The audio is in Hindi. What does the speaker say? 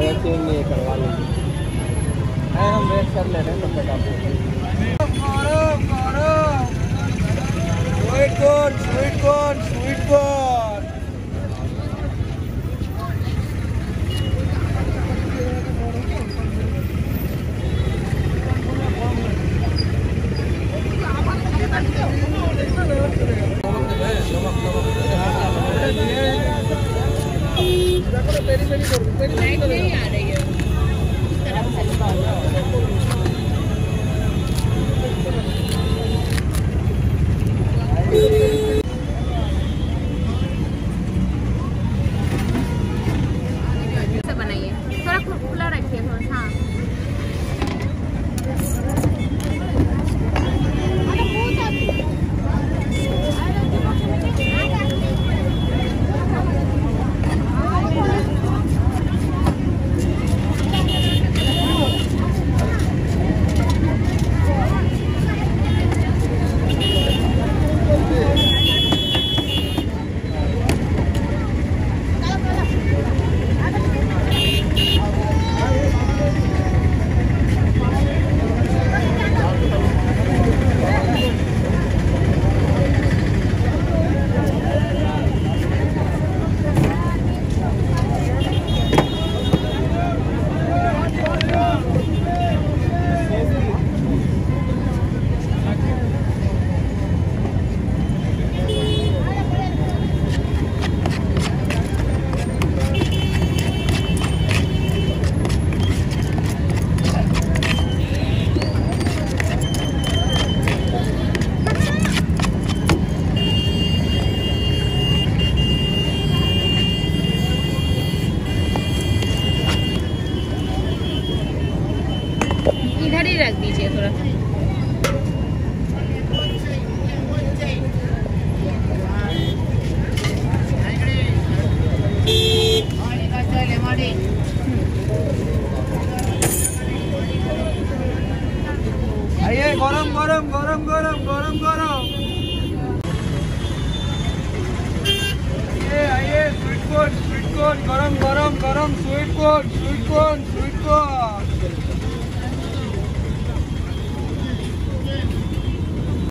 चेंज नहीं करवा लेंगे। हम वेट कर ले रहे हैं तब तक आप। Sweet corn, sweet corn, sweet corn. नहीं आ रही है बनाइए, थोड़ा खुला रखिए थोड़ा। हाँ इधर ही रख दीजिए थोड़ा। आइए गरम गरम गरम गरम गरम गरम। आइए स्वीट कॉर्न गरम गरम गरम sweet corn sweet corn sweet corn.